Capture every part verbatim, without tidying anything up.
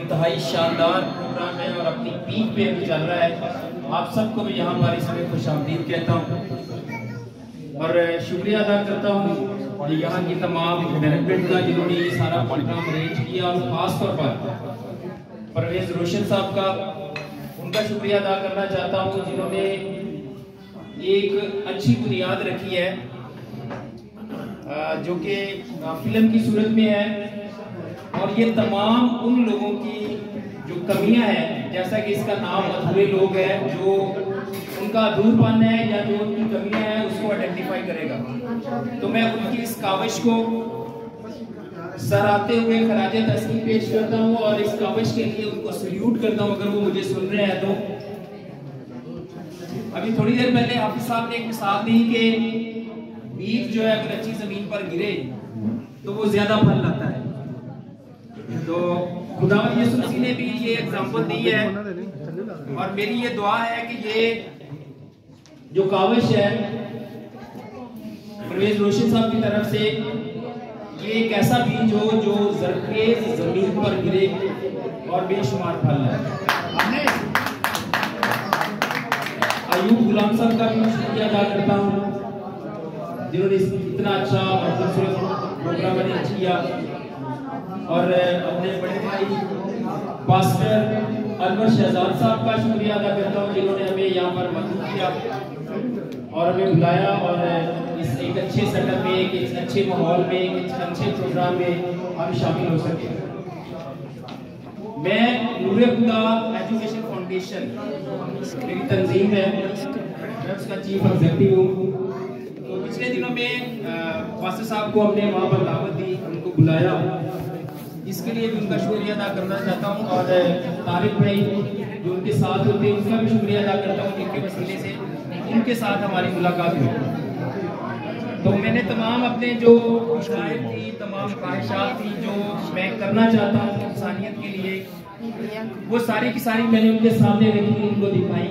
इंतहाई शानदार प्रोग्राम है और अपनी पीक पे भी चल रहा है। आप सबको भी यहाँ हमारी समय खुशामदीद कहता हूँ और शुक्रिया अदा करता हूँ यहाँ की तमाम मैनेजमेंट का जिन्होंने ये सारा प्रोग्राम अरेंज किया और ख़ास तौर पर परवेज रोशन साहब का उनका शुक्रिया अदा करना चाहता हूँ जिन्होंने एक अच्छी बुनियाद रखी है जो कि फिल्म की सूरत में है और ये तमाम उन लोगों की जो कमियां हैं, जैसा कि इसका नाम अधूरे लोग हैं, जो उनका अधूरपन है या जो उनकी कमियां हैं उसको आइडेंटिफाई करेगा। तो मैं उनकी इस काविश को सराहते हुए खराजे तस्लीम पेश करता हूँ और इस काविश के लिए उनको सल्यूट करता हूँ अगर वो मुझे सुन रहे हैं तो। अभी थोड़ी देर पहले हाफिज साहब ने एक मिसाल दी कि बीज जो है अगर अच्छी जमीन पर गिरे तो वो ज्यादा फल लाता है। तो खुदावंद यीशु मसीह ने भी ये एग्जांपल दी है और मेरी ये दुआ है कि ये जो काविश है परवेज रोशन साहब की तरफ से ये एक ऐसा बीज हो जो जरखेज जमीन पर गिरे और बेशुमार फल लाए। अयूब गुलाम साहब का भी शुक्रिया अदा करता हूँ जिन्होंने इतना अच्छा और खूबसूरत प्रोग्राम अरेंज किया और अपने बड़े भाई पास्टर अनवर शहजाद साहब का शुक्रिया अदा करता हूँ जिन्होंने हमें यहाँ पर मदद किया और हमें बुलाया और इस एक अच्छे सेटअप में, एक अच्छे माहौल में, एक अच्छे प्रोग्राम में हम शामिल हो सके। मैं नूरे खुदा एजुकेशन फाउंडेशन मेरी तंजीम है, मैं उसका चीफ एग्जीक्यूटिव हूँ। तो पिछले दिनों में पास्टर साहब को हमने वहाँ पर दावत दी, उनको बुलाया, इसके लिए भी उनका शुक्रिया अदा करना चाहता हूँ और तारिक भाई जो उनके साथ होते हैं उनका भी शुक्रिया अदा करता हूँ जिनके वसीले से उनके साथ हमारी मुलाकात हुई। तो मैंने तमाम अपने जो शायद थी, तमाम ख्वाहिशात थी जो मैं करना चाहता हूँ इंसानियत के लिए, वो सारी की सारी मैंने उनके सामने रखी, उनको दिखाई।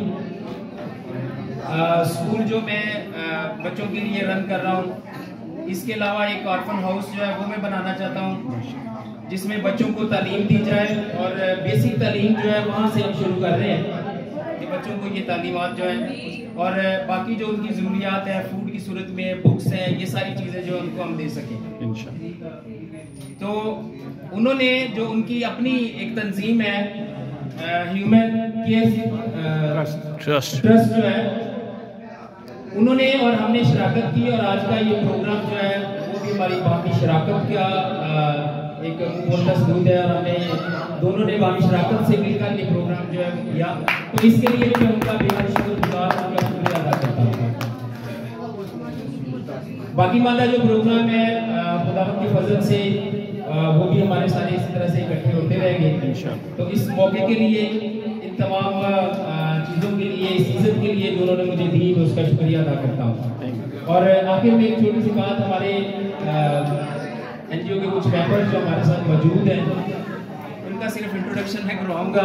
स्कूल जो मैं आ, बच्चों के लिए रन कर रहा हूँ, इसके अलावा एक ऑर्फन हाउस जो है वो मैं बनाना चाहता हूँ जिसमें बच्चों को तालीम दी जाए और बेसिक तालीम जो है वहाँ से हम शुरू कर रहे हैं कि बच्चों को ये तालीमात जो है और बाकी जो उनकी ज़रूरियात है फूड की सूरत में, बुक्स हैं, ये सारी चीज़ें जो उनको हम दे सकें इंशाअल्लाह। तो उन्होंने जो उनकी अपनी एक तंजीम है ह्यूमन केयर ट्रस्ट ट्रस्ट जो है उन्होंने और हमने शराकत की और आज का ये प्रोग्राम जो है वो भी हमारी बाकी शराकत का एक बोलता सबूत है और हमने दोनों ने बाकी शराकत से मिलकर ये प्रोग्राम जो है किया। तो इसके लिए भी मैं उनका बेहद शुक्रगुजार उनका शुक्रिया अदा करता हूँ। बाकी वाला जो प्रोग्राम है खुदावंद की फजल से वो भी हमारे सारे इसी तरह से इकट्ठे होते रहेंगे। तो इस मौके के लिए इन तमाम चीज़ों के लिए, इस इज्जत के लिए जो उन्होंने मुझे दी मैं उसका शुक्रिया अदा करता हूँ। और आखिर में एक छोटी सी बात, हमारे एनजीओ के कुछ मेंबर्स जो हमारे साथ मौजूद हैं उनका सिर्फ इंट्रोडक्शन मैं करवाऊँगा।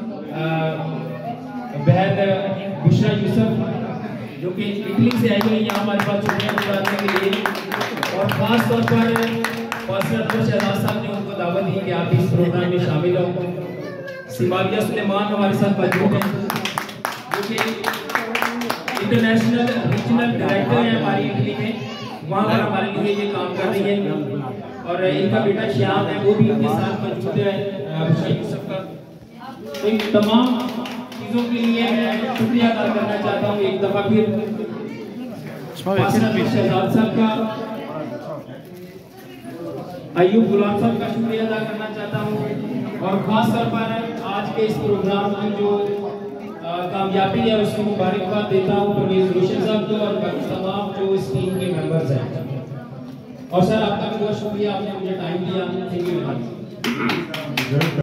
बहन बुशरा यूसुफ जो कि इटली से आई हुई यहाँ हमारे पास छुट्टियाँ गुजारने के लिए, और ख़ास तौर पर पास्टर अनवर शहजाद साहब ने उनको दावत दी कि आप इस प्रोग्राम में शामिल हो। सिमाविया सुलेमान हमारे साथ मौजूद हैं जो कि इंटरनेशनल रीजनल डायरेक्टर हैं हमारी इटली में, वहाँ पर हमारे लिए ये काम कर रही है। और इनका बेटा श्याम है वो भी उनके साथ मौजूद है बुशरा यूसुफ का। तो इन तमाम चीज़ों के लिए मैं शुक्रिया अदा करना चाहता हूँ एक दफ़ा फिर पास्टर अनवर शहजाद साहब का, अयूब गुलाम साहब का शुक्रिया अदा करना चाहता हूँ और ख़ास तौर पर आज के इस प्रोग्राम की जो कामयाबी है उसको मुबारकबाद देता हूँ परवेज रोशन साहब को और बाकी तमाम जो इस टीम के मेंबर्स हैं। और सर आपका भी बहुत शुक्रिया, आपने मुझे टाइम दिया। Thank you very much.